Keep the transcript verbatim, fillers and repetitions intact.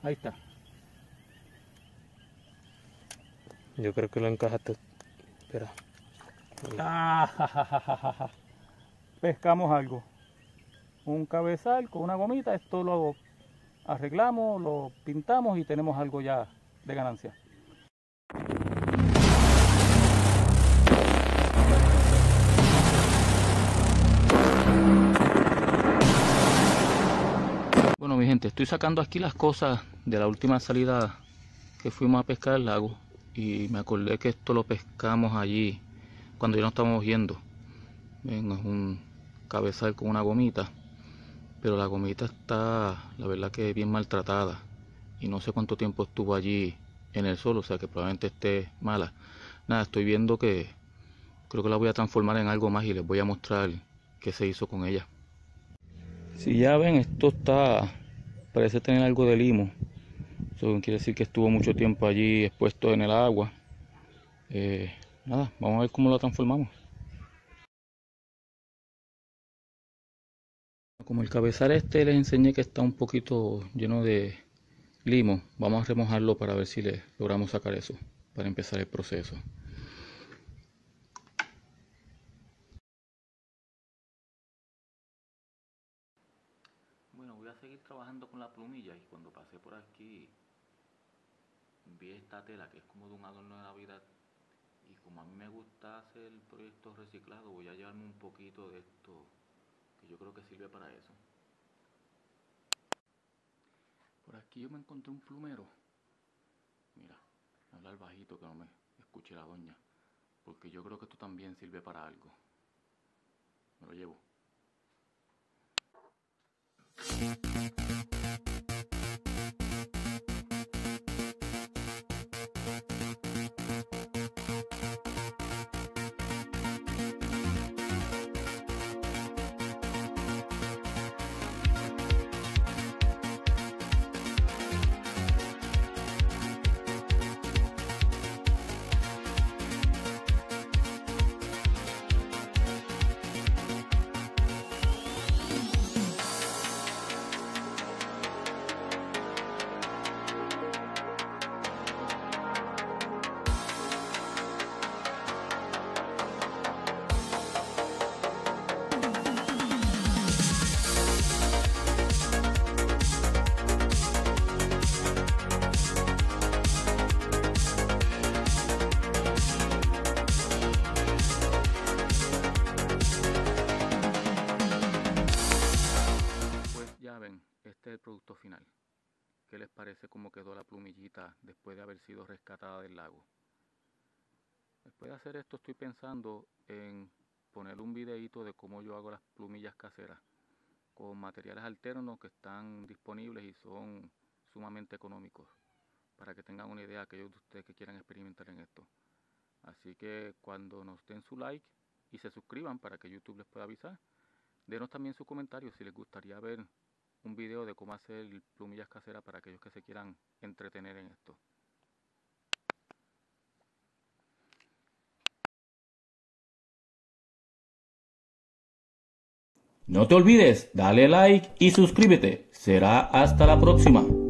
Ahí está. Yo creo que lo encajaste. Espera. Ah, ja, ja, ja, ja, ja. Pescamos algo. Un cabezal con una gomita. Esto lo arreglamos, lo pintamos y tenemos algo ya de ganancia. Bueno, mi gente, estoy sacando aquí las cosas de la última salida que fuimos a pescar al lago y me acordé que esto lo pescamos allí cuando ya no estábamos yendo. Ven, es un cabezal con una gomita, pero la gomita está, la verdad que bien maltratada y no sé cuánto tiempo estuvo allí en el sol, o sea que probablemente esté mala. Nada, estoy viendo que creo que la voy a transformar en algo más y les voy a mostrar qué se hizo con ella. Si ya ven, esto está, parece tener algo de limo. Eso quiere decir que estuvo mucho tiempo allí expuesto en el agua. Eh, nada, vamos a ver cómo lo transformamos. Como el cabezal este les enseñé que está un poquito lleno de limo, vamos a remojarlo para ver si le logramos sacar eso, para empezar el proceso. Bueno, voy a seguir trabajando con la plumilla y cuando pasé por aquí vi esta tela que es como de un adorno de Navidad y como a mí me gusta hacer proyectos reciclados, voy a llevarme un poquito de esto que yo creo que sirve para eso. Por aquí yo me encontré un plumero. Mira, hablar bajito que no me escuche la doña, porque yo creo que esto también sirve para algo. Me lo llevo. Este es el producto final. ¿Qué les parece cómo quedó la plumillita después de haber sido rescatada del lago? Después de hacer esto estoy pensando en poner un videito de cómo yo hago las plumillas caseras con materiales alternos que están disponibles y son sumamente económicos, para que tengan una idea aquellos de ustedes que quieran experimentar en esto. Así que cuando nos den su like y se suscriban para que YouTube les pueda avisar, denos también sus comentarios si les gustaría ver un video de cómo hacer plumillas caseras para aquellos que se quieran entretener en esto. No te olvides, dale like y suscríbete. Será hasta la próxima.